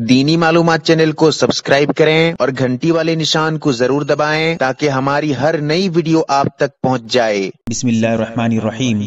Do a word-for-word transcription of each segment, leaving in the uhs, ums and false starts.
دینی معلومات چینل کو سبسکرائب کریں اور گھنٹی والے نشان کو ضرور دبائیں تاکہ ہماری ہر نئی ویڈیو آپ تک پہنچ جائے۔ بسم اللہ الرحمن الرحیم۔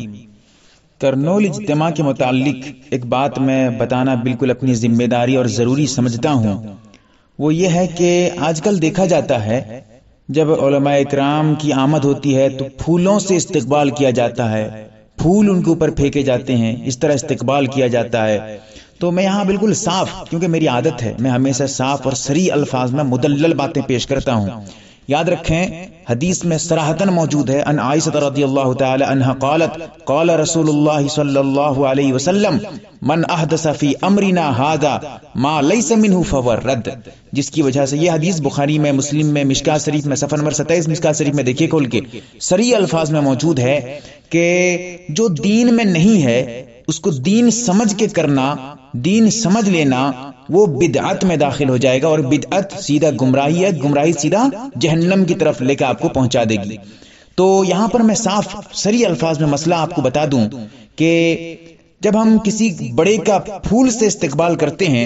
کرنول اجتماع کے متعلق ایک بات میں بتانا بالکل اپنی ذمہ داری اور ضروری سمجھتا ہوں، وہ یہ ہے کہ آج کل دیکھا جاتا ہے جب علماء اکرام کی آمد ہوتی ہے تو پھولوں سے استقبال کیا جاتا ہے، پھول ان کے اوپر پھینکے جاتے ہیں، اس طرح استقبال کیا جاتا ہے۔ تو میں یہاں بالکل صاف، کیونکہ میری عادت ہے میں ہمیشہ صاف اور صریح الفاظ میں مدلل باتیں پیش کرتا ہوں۔ یاد رکھیں حدیث میں صراحتاً موجود ہے، ان عائشہ رضی اللہ تعالی عنہا قالت قال رسول اللہ صلی اللہ علیہ وسلم من احدث فی امرنا ھذا ما لیس منہ فہو رد، جس کی وجہ سے یہ حدیث بخاری میں، مسلم میں، مشکاۃ شریف میں صفحہ نمبر ستائیس مشکاۃ شریف میں دیکھیے کھول کے، صریح الفاظ میں موجود ہے کہ جو دین میں نہیں ہے اس کو دین سمجھ کے کرنا، دین سمجھ لینا، وہ بدعت میں داخل ہو جائے گا، اور بدعت سیدھا گمراہی ہے، گمراہی سیدھا جہنم کی طرف لے کے آپ کو پہنچا دے گی۔ تو یہاں پر میں صاف صریح الفاظ میں مسئلہ آپ کو بتا دوں کہ جب ہم کسی بڑے کا پھول سے استقبال کرتے ہیں،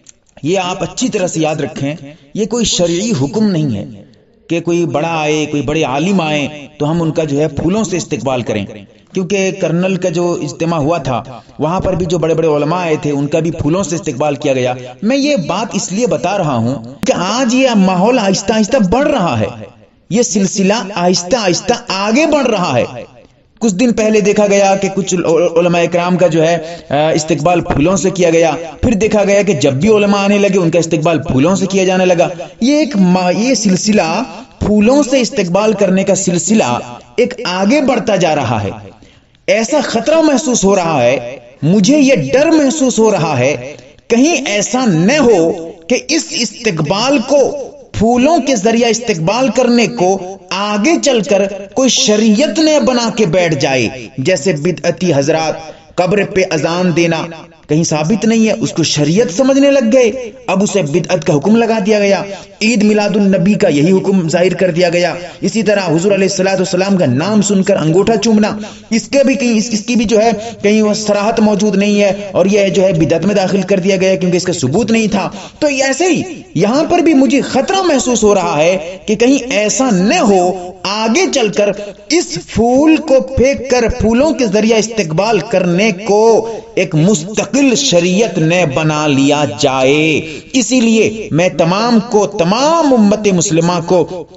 یہ آپ اچھی طرح سے یاد رکھیں، یہ کوئی شرعی حکم نہیں ہے کہ کوئی بڑا آئے، کوئی بڑے عالم آئے تو ہم ان کا جو ہے پھولوں سے استقبال کریں، کیونکہ کرنل کا جو اجتماع ہوا تھا وہاں پر بھی جو بڑے بڑے علماء آئے تھے ان کا بھی پھولوں سے استقبال کیا گیا۔ میں یہ بات اس لیے بتا رہا ہوں کہ آج یہ ماحول آہستہ آہستہ بڑھ رہا ہے، یہ سلسلہ آہستہ آہستہ آگے بڑھ رہا ہے۔ کچھ دن پہلے دیکھا گیا کہ کچھ علماء اکرام کا جو ہے استقبال پھولوں سے کیا گیا، پھر دیکھا گیا کہ جب بھی علماء آنے لگے ان کا استقبال پھولوں سے کیا جانے لگا۔ یہ ایک یہ سلسلہ پھولوں سے استقبال کرنے کا سلسلہ ایک آگے بڑھتا جا رہا ہے۔ ایسا خطرہ محسوس ہو رہا ہے، مجھے یہ ڈر محسوس ہو رہا ہے کہیں ایسا نہ ہو کہ اس استقبال کو، پھولوں کے ذریعہ استقبال کرنے کو آگے چل کر کوئی شریعت نے بنا کے بیٹھ جائے، جیسے بدعتی حضرات قبر پہ اذان دینا کہیں ثابت نہیں ہے، اس کو شریعت سمجھنے لگ گئے، اب اسے بدعت کا حکم لگا دیا گیا۔ عید میلاد النبی کا یہی حکم ظاہر کر دیا گیا۔ اسی طرح حضور علیہ الصلوۃ والسلام کا نام سن کر انگوٹھا چومنا، اس کے بھی کہیں اس کی بھی جو ہے کہیں وہ صراحت موجود نہیں ہے، اور یہ جو ہے بدعت میں داخل کر دیا گیا کیونکہ اس کا ثبوت نہیں تھا۔ تو ایسے ہی یہاں پر بھی مجھے خطرہ محسوس ہو رہا ہے کہ کہیں ایسا نہ ہو آگے چل کر اس پھول کو پھینک کر پھولوں کے ذریعہ استقبال کرنے کو ایک مستقل شریعت نے بنا لیا جائے۔ اسی لیے میں تمام کو، تمام امت مسلمہ کو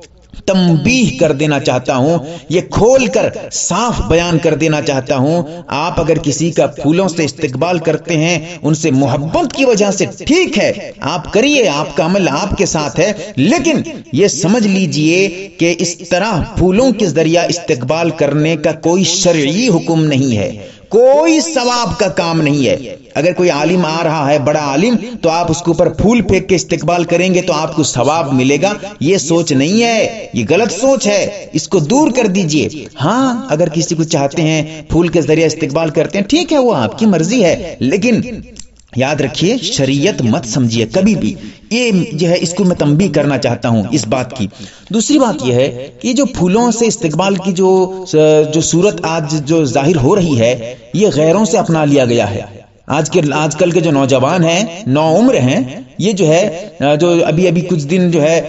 تنبیہ کر دینا چاہتا ہوں، یہ کھول کر صاف بیان کر دینا چاہتا ہوں، آپ اگر کسی کا پھولوں سے استقبال کرتے ہیں ان سے محبت کی وجہ سے، ٹھیک ہے آپ کریے، آپ کا عمل آپ کے ساتھ ہے، لیکن یہ سمجھ لیجئے کہ اس طرح پھولوں کے ذریعہ استقبال کرنے کا کوئی شرعی حکم نہیں ہے، کوئی ثواب کا کام نہیں ہے۔ اگر کوئی عالم آ رہا ہے، بڑا عالم، تو آپ اس کے اوپر پھول پھینک کے استقبال کریں گے تو آپ کو ثواب ملے گا، یہ سوچ نہیں ہے، یہ غلط سوچ ہے، اس کو دور کر دیجئے۔ ہاں اگر کسی کو چاہتے ہیں پھول کے ذریعے استقبال کرتے ہیں، ٹھیک ہے وہ آپ کی مرضی ہے، لیکن یاد رکھیے شریعت مت سمجھیے کبھی بھی، یہ جو ہے اس کو میں تنبیہ کرنا چاہتا ہوں اس بات کی۔ دوسری بات یہ ہے کہ جو پھولوں سے استقبال کی جو جو صورت آج جو ظاہر ہو رہی ہے، یہ غیروں سے اپنا لیا گیا ہے۔ آج کے آج کل کے جو نوجوان ہیں، نو عمر ہیں، یہ جو ہے جو ابھی ابھی کچھ دن جو ہے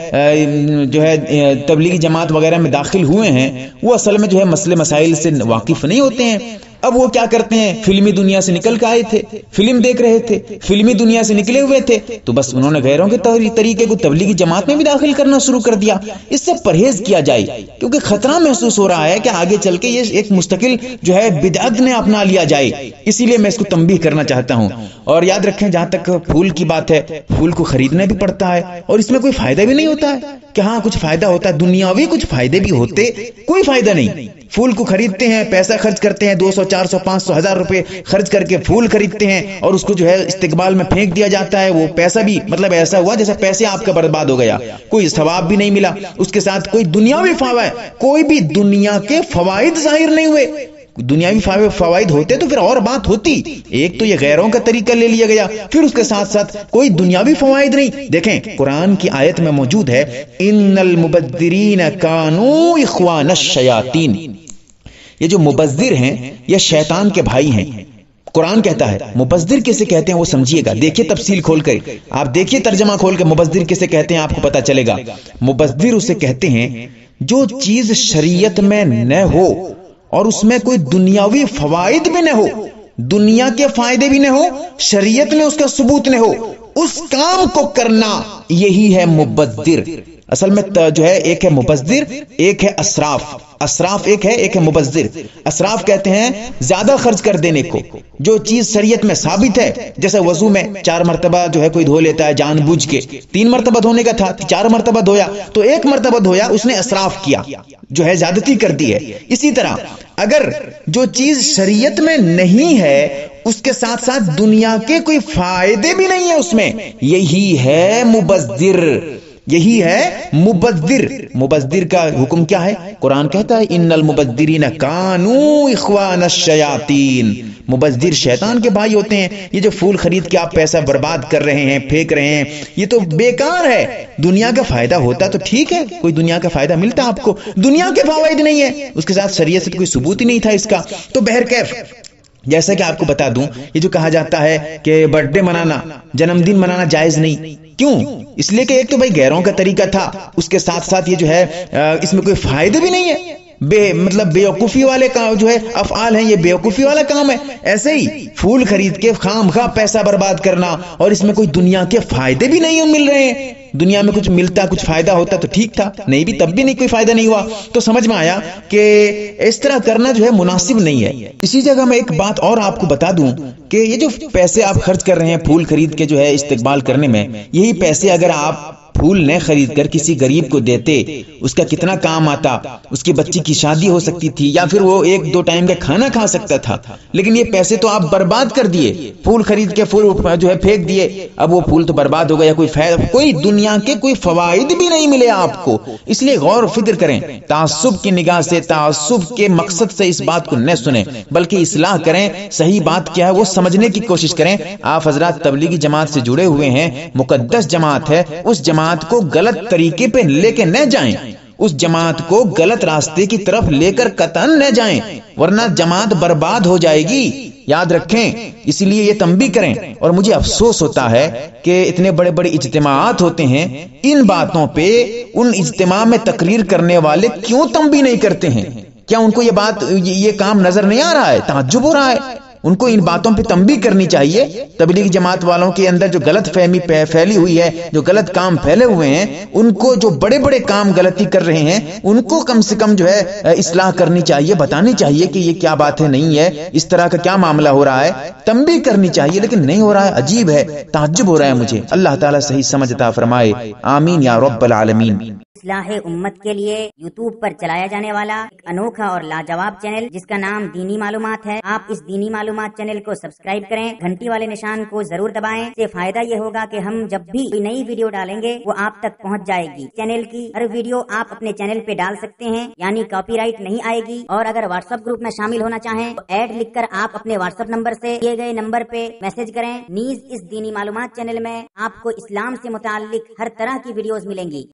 جو ہے تبلیغی جماعت وغیرہ میں داخل ہوئے ہیں، وہ اصل میں جو ہے مسئلے مسائل سے واقف نہیں ہوتے ہیں۔ اب وہ کیا کرتے ہیں، فلمی دنیا سے نکل کے آئے تھے، فلم دیکھ رہے تھے، فلمی دنیا سے نکلے ہوئے تھے، تو بس انہوں نے غیروں کے طریقے کو تبلیغی جماعت میں بھی داخل کرنا شروع کر دیا۔ اس سے پرہیز کیا جائے، کیونکہ خطرہ محسوس ہو رہا ہے کہ آگے چل کے یہ ایک مستقل جو ہے بدعت نے اپنا لیا جائے، اسی لیے میں اس کو تنبیہ کرنا چاہتا ہوں۔ اور یاد رکھیں جہاں تک پھول کی بات ہے، پھول کو خریدنا بھی پڑتا ہے اور اس میں کوئی فائدہ بھی نہیں ہوتا ہے کہ ہاں کچھ فائدہ ہوتا ہے، دنیاوی کچھ فائدے بھی ہوتے، کوئی فائدہ نہیں۔ پھول کو خریدتے ہیں، پیسہ خرچ کرتے ہیں، دو سو چار سو پانچ سو ہزار روپے خرچ کر کے پھول خریدتے ہیں اور اس کو جو ہے استقبال میں پھینک دیا جاتا ہے، وہ پیسہ بھی مطلب ایسا ہوا جیسے پیسے آپ کا برباد ہو گیا، کوئی ثواب بھی نہیں ملا، اس کے ساتھ کوئی دنیاوی فوائد، کوئی بھی دنیا کے فوائد ظاہر نہیں ہوئے۔ دنیاوی فوائد ہوتے تو پھر اور بات ہوتی، ایک تو یہ غیروں کا طریقہ لے لیا گیا، پھر اس کے ساتھ ساتھ کوئی دنیاوی فوائد نہیں۔ دیکھیں قرآن کی آیت میں موجود ہے، ان المبذرین کانوا اخوان الشیاطین، یہ جو مبذر ہیں یہ شیطان کے بھائی ہیں۔ قرآن کہتا ہے مبذر کسے کہتے ہیں وہ سمجھیے گا، دیکھیے تفصیل کھول کر، آپ دیکھیے ترجمہ کھول کے مبذر کسے کہتے ہیں آپ کو پتا چلے گا۔ مبذر اسے کہتے ہیں جو چیز شریعت میں نہ ہو اور اس میں کوئی دنیاوی فوائد بھی نہ ہو، دنیا کے فائدے بھی نہ ہو، شریعت میں اس کا ثبوت نہ ہو، اس کام کو کرنا، یہی ہے مبذر۔ اصل میں جو ہے ایک ہے مبذر، ایک ہے اسراف۔ اسراف ایک ہے، ایک ہے مبذر۔ اسراف کہتے ہیں زیادہ خرچ کر دینے کو، جو چیز شریعت میں ثابت ہے، جیسے وضو میں چار مرتبہ جو ہے کوئی دھو لیتا ہے جان بوجھ کے، تین مرتبہ دھونے کا تھا چار مرتبہ دھویا، تو ایک مرتبہ دھویا، اس نے اسراف کیا، جو ہے زیادتی کر دی ہے۔ اسی طرح اگر جو چیز شریعت میں نہیں ہے اس کے ساتھ ساتھ دنیا کے کوئی فائدے بھی نہیں ہیں اس میں، یہی ہے مبذر، یہی ہے مبذر۔ مبذر کا حکم کیا ہے؟ قرآن کہتا ہے ان المبذرین کانوا اخوان الشیاطین، مبذر شیطان کے بھائی ہوتے ہیں۔ یہ جو پھول خرید کے آپ پیسہ برباد کر رہے ہیں، پھینک رہے ہیں، یہ تو بیکار ہے۔ دنیا کا فائدہ ہوتا تو ٹھیک ہے، کوئی دنیا کا فائدہ ملتا آپ کو، دنیا کے فوائد نہیں ہے، اس کے ساتھ شریعت سے کوئی ثبوت ہی نہیں تھا اس کا، تو بہرکیف جیسا کہ آپ کو بتا دوں، یہ جو کہا جاتا ہے کہ برتھ ڈے منانا، جنم دن منانا جائز نہیں، کیوں؟ اس لیے کہ ایک تو بھائی غیروں کا طریقہ تھا، اس کے ساتھ ساتھ یہ جو ہے اس میں کوئی فائدے بھی نہیں ہے، بے مطلب بیوقوفی والے کا جو ہے افعال ہیں، یہ بیوقوفی والا کام ہے۔ ایسے ہی پھول خرید کے خام خواہ پیسہ برباد کرنا، اور اس میں کوئی دنیا کے فائدے بھی نہیں مل رہے ہیں۔ دنیا میں کچھ ملتا، کچھ فائدہ ہوتا تو ٹھیک تھا، نہیں بھی تب بھی نہیں کوئی فائدہ نہیں ہوا، تو سمجھ میں آیا کہ اس طرح کرنا جو ہے مناسب نہیں ہے۔ اسی جگہ میں ایک بات اور آپ کو بتا دوں کہ یہ جو پیسے آپ خرچ کر رہے ہیں پھول خرید کے جو ہے استقبال کرنے میں، یہی پیسے اگر آپ پھول نہ خرید کر کسی غریب کو دیتے، اس کا کتنا کام آتا، اس کی بچی کی شادی ہو سکتی تھی، یا پھر وہ ایک دو ٹائم کا کھانا کھا سکتا تھا، لیکن یہ پیسے تو آپ برباد کر دیے، پھول خرید کے پھول جو ہے پھینک دیے، اب وہ پھول تو برباد ہو گیا، کوئی فائدہ، کوئی دنیا کے کوئی فوائد بھی نہیں ملے آپ کو۔ اس لیے غور و فکر کریں، تعصب کی نگاہ سے، تعصب کے مقصد سے اس بات کو نہ سنیں، بلکہ اصلاح کریں، صحیح بات کیا ہے وہ سمجھنے کی کوشش کریں۔ آپ حضرات تبلیغی جماعت سے جڑے ہوئے ہیں، مقدس جماعت ہے، اس جماعت کو غلط طریقے پہ لے کے نہ جائیں، اس جماعت کو غلط راستے کی طرف لے کر قطعاً نہ جائیں، ورنہ جماعت برباد ہو جائے گی، یاد رکھیں۔ اسی لیے یہ تنبیہ کریں، اور مجھے افسوس ہوتا ہے کہ اتنے بڑے بڑے اجتماعات ہوتے ہیں، ان باتوں پہ ان اجتماع میں تقریر کرنے والے کیوں تنبیہ نہیں کرتے ہیں؟ کیا ان کو یہ بات یہ کام نظر نہیں آ رہا ہے؟ تعجب ہو رہا ہے۔ ان کو ان باتوں پہ تنبیہ کرنی چاہیے۔ تبلیغ جماعت والوں کے اندر جو غلط فہمی پھیلی ہوئی ہے، جو غلط کام پھیلے ہوئے ہیں، ان کو جو بڑے بڑے کام غلطی کر رہے ہیں، ان کو کم سے کم جو ہے اصلاح کرنی چاہیے، بتانی چاہیے کہ یہ کیا بات ہے، نہیں ہے، اس طرح کا کیا معاملہ ہو رہا ہے، تنبیہ کرنی چاہیے، لیکن نہیں ہو رہا ہے۔ عجیب ہے، تعجب ہو رہا ہے مجھے۔ اللہ تعالیٰ صحیح سمجھ عطا فرمائے، آمین یا رب العالمین۔ اصلاح امت کے لیے یوٹیوب پر چلایا جانے والا ایک انوکھا اور لاجواب چینل جس کا نام دینی معلومات ہے، آپ اس دینی معلومات چینل کو سبسکرائب کریں، گھنٹی والے نشان کو ضرور دبائیں۔ اس سے فائدہ یہ ہوگا کہ ہم جب بھی کوئی نئی ویڈیو ڈالیں گے وہ آپ تک پہنچ جائے گی۔ چینل کی ہر ویڈیو آپ اپنے چینل پہ ڈال سکتے ہیں، یعنی کاپی رائٹ نہیں آئے گی۔ اور اگر واٹس ایپ گروپ میں شامل ہونا چاہیں تو ایڈ لکھ کر آپ اپنے واٹس ایپ نمبر سے دیے گئے نمبر پہ میسج کریں۔ نیز اس دینی معلومات چینل میں آپ کو اسلام سے متعلق ہر طرح کی ویڈیوز ملیں گی۔